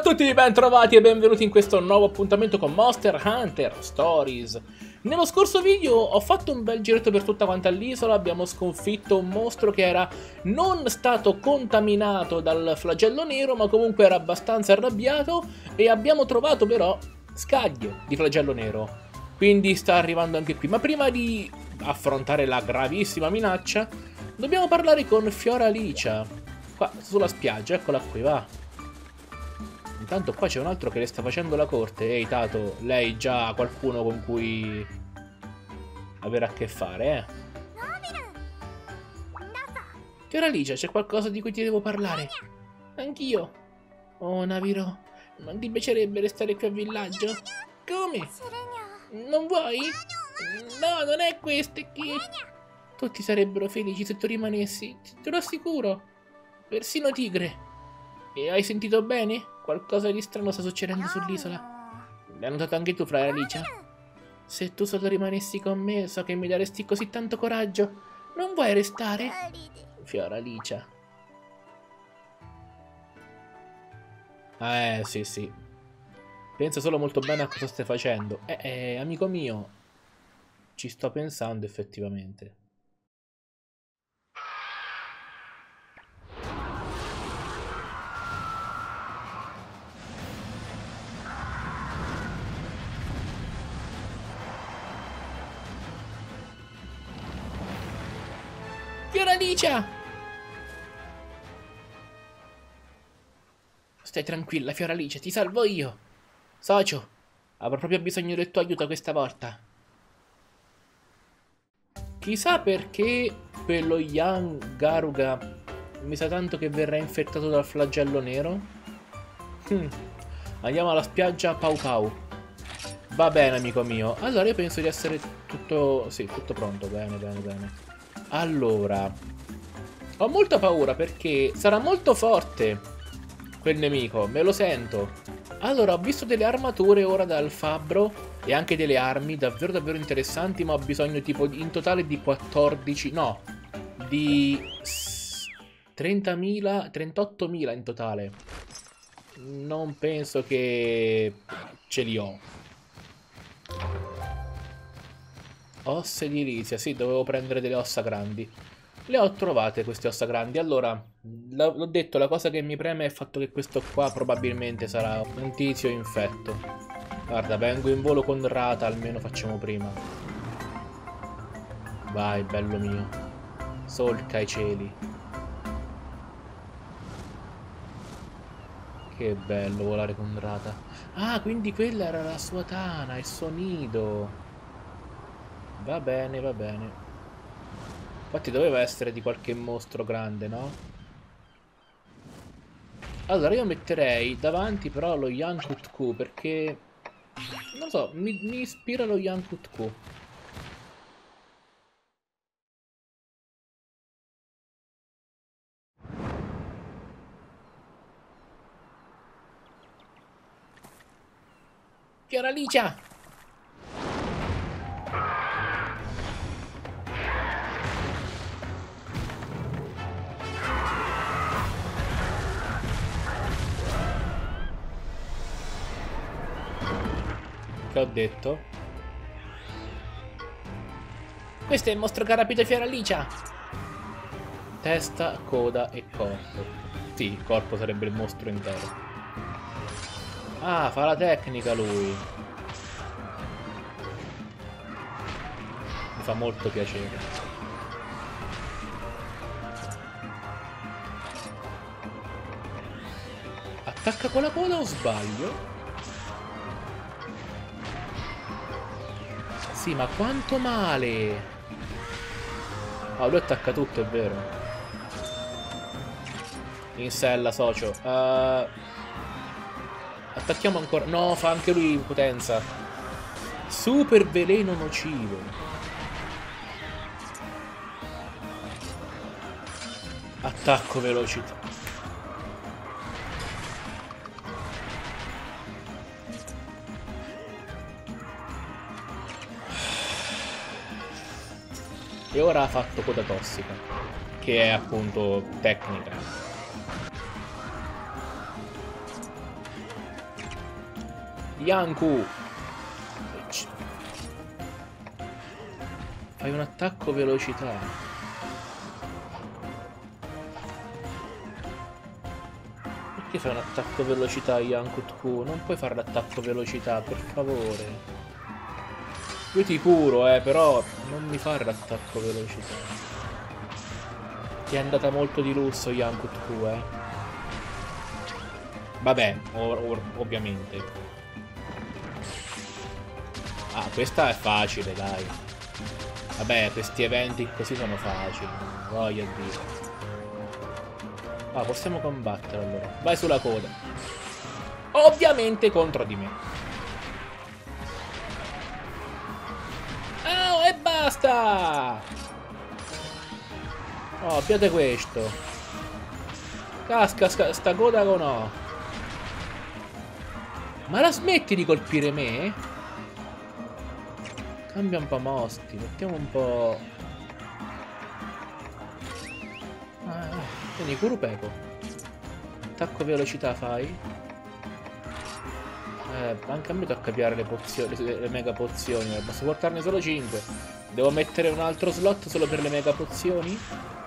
tutti, bentrovati e benvenuti in questo nuovo appuntamento con Monster Hunter Stories. Nello scorso video ho fatto un bel giretto per tutta quanta l'isola, abbiamo sconfitto un mostro che era non stato contaminato dal flagello nero, ma comunque era abbastanza arrabbiato, e abbiamo trovato però scaglie di flagello nero. Quindi sta arrivando anche qui, ma prima di affrontare la gravissima minaccia dobbiamo parlare con Fioralicia, qua sulla spiaggia, eccola qui, va. Intanto qua c'è un altro che le sta facendo la corte. Ehi Tato, lei già ha qualcuno con cui avere a che fare, eh? Fioralicia, c'è qualcosa di cui ti devo parlare. Anch'io. Oh Naviro, non ti piacerebbe restare qui a villaggio? Come? Non vuoi? No, non è questo, è che... Tutti sarebbero felici se tu rimanessi, te lo assicuro. Persino Tigre. E hai sentito bene? Qualcosa di strano sta succedendo sull'isola. L'hai notato anche tu, Fioralicia? Se tu solo rimanessi con me, so che mi daresti così tanto coraggio. Non vuoi restare? Fioralicia. Sì, sì. Pensa solo molto bene a cosa stai facendo. Amico mio, ci sto pensando effettivamente. Fioralicia! Stai tranquilla, Fioralicia, ti salvo io. Socio, avrò proprio bisogno del tuo aiuto questa volta. Chissà perché quello Young Garuga mi sa tanto che verrà infettato dal flagello nero. Andiamo alla spiaggia Pau Pau. Va bene, amico mio. Allora io penso di essere tutto... Sì, tutto pronto. Bene, bene, bene. Allora, ho molta paura perché sarà molto forte quel nemico, me lo sento. Allora, ho visto delle armature ora dal fabbro e anche delle armi davvero davvero interessanti, ma ho bisogno tipo in totale di 14, no, di 30.000, 38.000 in totale. Non penso che ce li ho. Ossa di Elysia, sì, dovevo prendere delle ossa grandi. Le ho trovate queste ossa grandi. Allora, l'ho detto, la cosa che mi preme è il fatto che questo qua probabilmente sarà un tizio infetto. Guarda, vengo in volo con Rata, almeno facciamo prima. Vai, bello mio. Solca i cieli. Che bello volare con Rata. Ah, quindi quella era la sua tana, il suo nido. Va bene, va bene. Infatti doveva essere di qualche mostro grande, no? Allora io metterei davanti però lo Yankutku perché... Non so, mi ispira lo Yankutku. Fioralicia! Che ho detto? Questo è il mostro che ha rapito Fioralicia! Testa, coda e corpo. Sì, il corpo sarebbe il mostro intero. Ah, fa la tecnica lui. Mi fa molto piacere. Attacca con la coda o sbaglio? Sì, ma quanto male! Ah, lui attacca tutto, è vero. In sella, socio. Attacchiamo ancora. No, fa anche lui in potenza. Super veleno nocivo. Attacco velocità. E ora ha fatto coda tossica, che è appunto tecnica. Yanku! Fai un attacco velocità. Perché fai un attacco velocità, Yanku-tku? Non puoi fare l'attacco velocità, per favore. Io ti curo, però non mi fare l'attacco velocità. Ti è andata molto di lusso, Yanku-tku, Vabbè, ovviamente. Ah, questa è facile, dai. Vabbè, questi eventi così sono facili. Voglia Dio. Ah, possiamo combattere allora. Vai sulla coda. Ovviamente contro di me. Oh, e basta! Oh, abbiate questo. Casca sta coda o no? Ma la smetti di colpire me? Cambia un po' mosti, mettiamo un po'... quindi Kurupeco. Attacco velocità fai? Anche a me tocca piare le pozioni, le mega pozioni, posso portarne solo 5. Devo mettere un altro slot solo per le mega pozioni?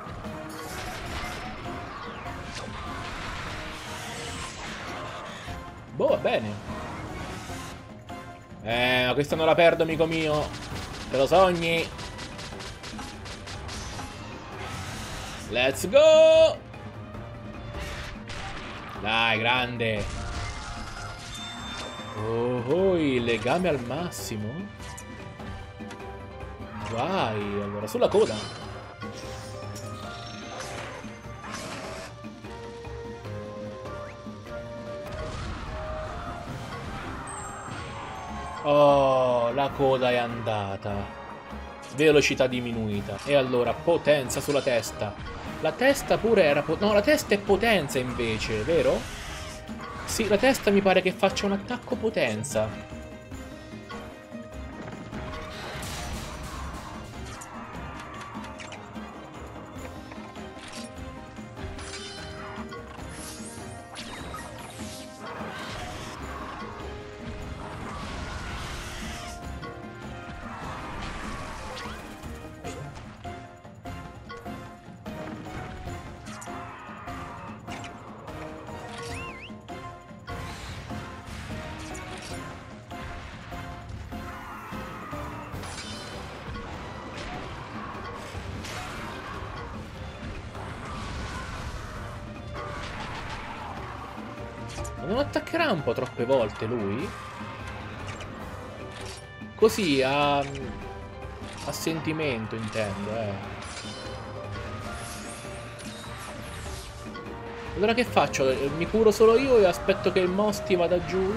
Boh, va bene. Ma questa non la perdo, amico mio. Te lo sogni? Let's go! Dai, grande. Oh, il legame al massimo. Vai, allora, sulla coda. Oh, la coda è andata. Velocità diminuita. E allora, potenza sulla testa. La testa pure era... no, la testa è potenza invece, vero? Sì, la testa mi pare che faccia un attacco potenza. Non attaccherà un po' troppe volte lui? Così a sentimento intendo, Allora che faccio? Mi curo solo io e aspetto che il Mosti vada giù?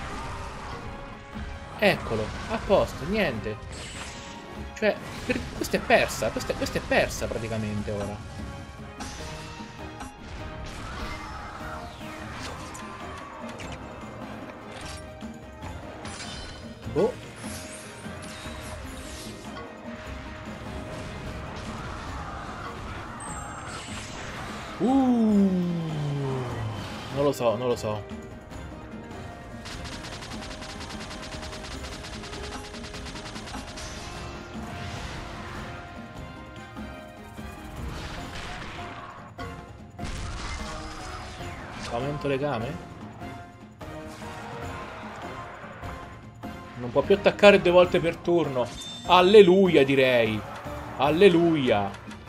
Eccolo, a posto, niente. Cioè, questa è persa, questa è persa praticamente ora. Boh. Non lo so, non lo so. Aumento legame? Non può più attaccare 2 volte per turno. Alleluia, direi. Alleluia.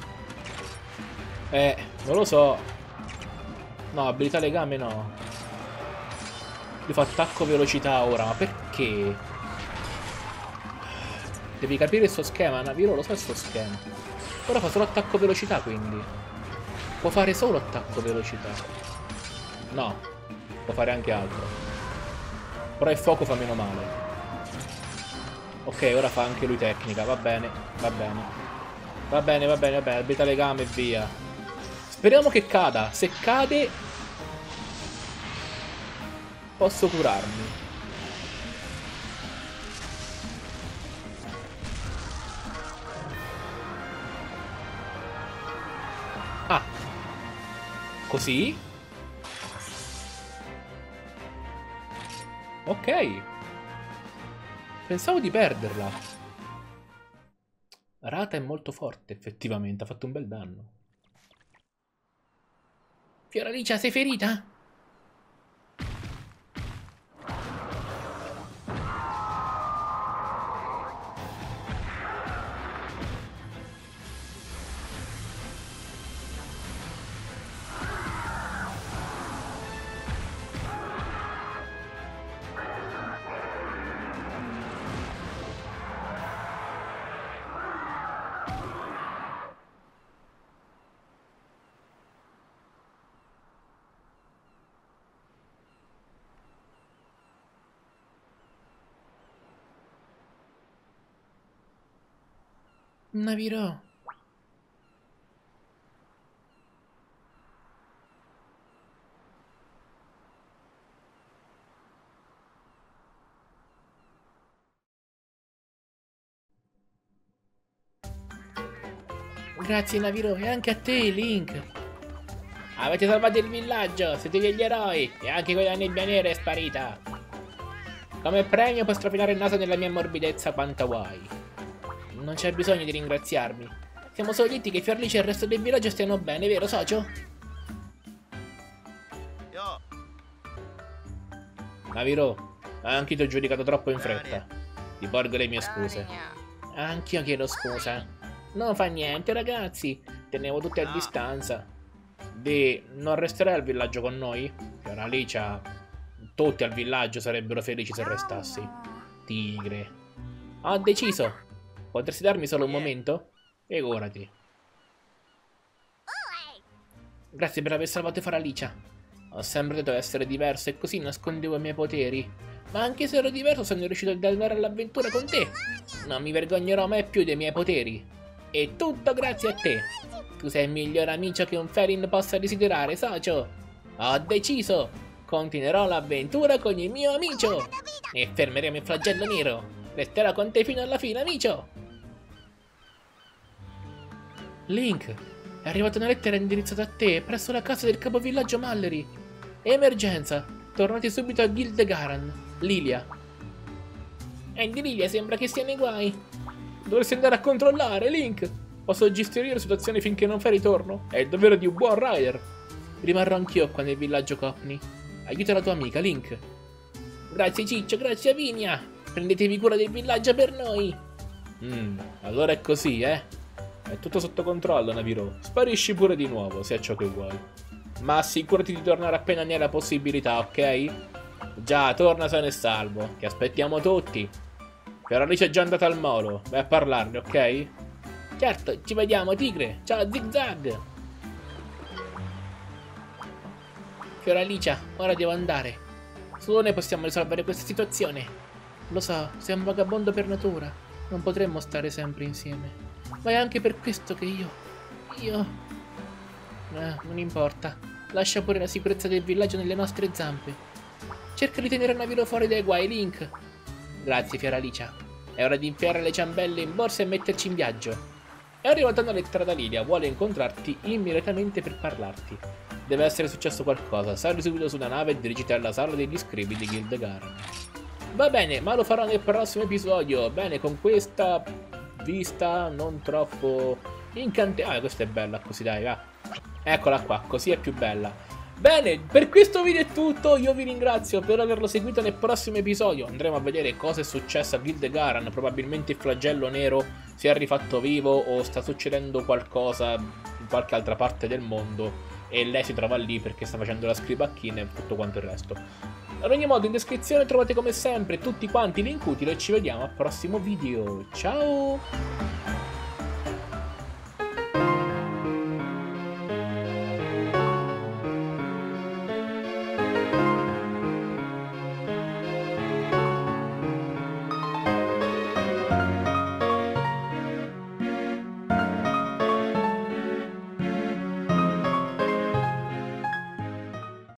Non lo so. No, abilità legame no. Lui fa attacco velocità ora, ma perché? Devi capire il suo schema, Naviro, lo so il suo schema. Ora fa solo attacco velocità, quindi. Può fare solo attacco velocità. No, può fare anche altro. Però il fuoco fa meno male. Ok, ora fa anche lui tecnica, va bene, va bene. Va bene, va bene, va bene, abilità legame e via. Speriamo che cada. Se cade posso curarmi. Ah. Così? Ok. Pensavo di perderla. Rata è molto forte, effettivamente. Ha fatto un bel danno. Fioralicia, sei ferita? Naviro. Grazie Naviro e anche a te, Link. Avete salvato il villaggio, siete degli eroi e anche quella nebbia nera è sparita. Come premio puoi strafilare il naso nella mia morbidezza quanta vuoi. Non c'è bisogno di ringraziarmi. Siamo solo lietti che Fioralice e il resto del villaggio stiano bene, vero socio? Naviro, anche ti ho giudicato troppo in fretta. Ti porgo le mie scuse. Anch'io chiedo scusa. Non fa niente, ragazzi. Tenevo tutti a distanza. Non resterai al villaggio con noi? Fioralice, tutti al villaggio sarebbero felici se restassi. Tigre. Ho deciso. Potresti darmi solo un momento? Figurati. Grazie per aver salvato Fioralice. Ho sempre detto essere diverso e così nascondevo i miei poteri. Ma anche se ero diverso sono riuscito ad andare all'avventura con te. Non mi vergognerò mai più dei miei poteri. E tutto grazie a te. Tu sei il miglior amico che un Felin possa desiderare, socio. Ho deciso. Continuerò l'avventura con il mio amico. E fermeremo il flagello nero. Resterò con te fino alla fine, amico. Link, è arrivata una lettera indirizzata a te presso la casa del capovillaggio Mallory. Emergenza. Tornate subito a Gildegaran. Lilia. E di Lilia sembra che sia nei guai. Dovresti andare a controllare, Link. Posso gestire la situazione finché non fai ritorno. È il dovere di un buon rider. Rimarrò anch'io qua nel villaggio Copney. Aiuta la tua amica, Link. Grazie Ciccio, grazie Avinia. Prendetevi cura del villaggio per noi. Allora è così, eh? È tutto sotto controllo, Naviro. Sparisci pure di nuovo, se è ciò che vuoi. Ma assicurati di tornare appena ne hai la possibilità, ok? Già, torna sano e salvo. Ti aspettiamo tutti. Fioralice è già andata al molo. Vai a parlarne, ok? Certo, ci vediamo, tigre. Ciao, zigzag. Fioralice, ora devo andare. Solo noi possiamo risolvere questa situazione. Lo so, sei un vagabondo per natura. Non potremmo stare sempre insieme. Ma è anche per questo che io... non importa. Lascia pure la sicurezza del villaggio nelle nostre zampe. Cerca di tenere Naviro fuori dai guai, Link. Grazie, Fioralice. È ora di infiare le ciambelle in borsa e metterci in viaggio. È arrivata una lettera da Lilia. Vuole incontrarti immediatamente per parlarti. Deve essere successo qualcosa. Sali subito su una nave e dirigiti alla sala degli scribi di Gildegaran. Va bene, ma lo farò nel prossimo episodio. Bene, con questa vista non troppo incantevole. Ah, questa è bella così, dai, va. Eccola qua, così è più bella. Bene, per questo video è tutto. Io vi ringrazio per averlo seguito. Nel prossimo episodio andremo a vedere cosa è successo a Gildegaran. Probabilmente il flagello nero si è rifatto vivo o sta succedendo qualcosa in qualche altra parte del mondo e lei si trova lì perché sta facendo la scribacchina e tutto quanto il resto. Ad ogni modo in descrizione trovate come sempre tutti quanti i link utili e ci vediamo al prossimo video. Ciao!